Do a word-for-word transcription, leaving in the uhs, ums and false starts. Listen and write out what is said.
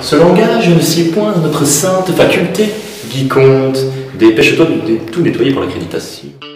Ce langage ne sied point à notre sainte faculté. Guy Comte, dépêche-toi de tout nettoyer pour l'accréditation.